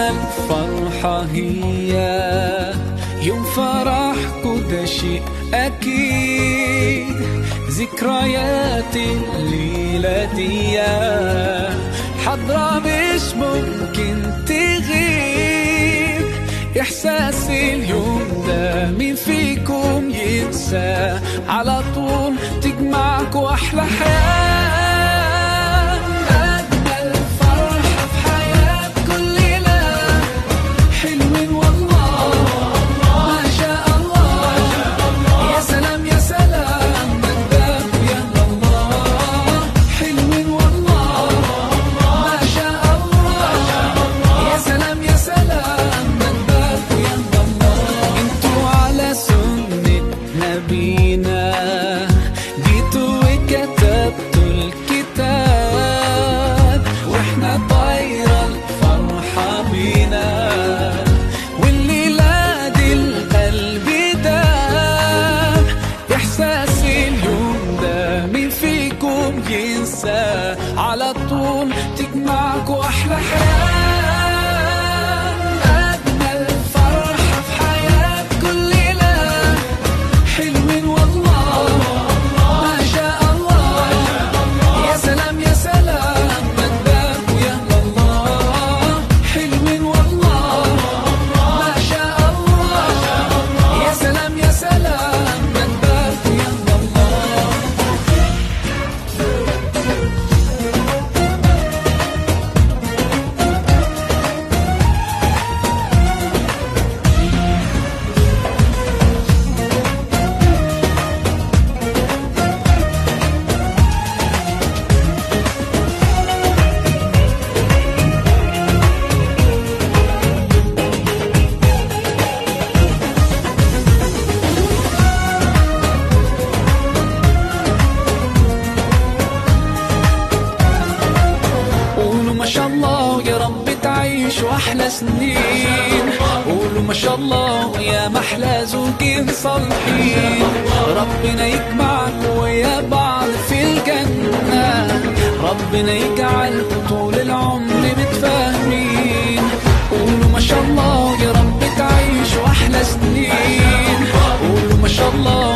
الفرحة هي يوم فرحكوا ده شيء أكيد، ذكريات الليلة دي حضرة مش ممكن تغيب. إحساس اليوم ده مين فيكم ينسى؟ على طول تجمعكوا أحلى حياة، أجمل فرحة في حياة كل ليلة. حلوين والله ما شاء الله، يا سلام يا سلام مجدك يا الله. حلوين والله ما شاء الله، يا سلام يا سلام مجدك يا الله. انتوا على سنة نبينا جيتوا وكتبتوا الكتاب، واحنا طايرة الفرحة بينا، والليلة دي القلب داب. إحساس اليوم ده مين فيكم ينسى؟ على طول تجمعكوا أحلى حياة، أجمل فرحة في حياة كل ليلة. حلوين والله ما شاء الله، يا سلام يا سلام مجدك يا الله. حلوين والله ما شاء الله، يا سلام يا سلام مجدك يا الله. قولوا ما شاء الله يا رب تعيشوا أحلى سنين، قولوا ما شاء الله يا محلى زوجين صالحين. ربنا يجمعكوا ويا بعض في الجنة، ربنا يجعلكوا طول العمر متفاهمين. قولوا ما شاء الله يا رب تعيشوا أحلى سنين، قولوا ما شاء الله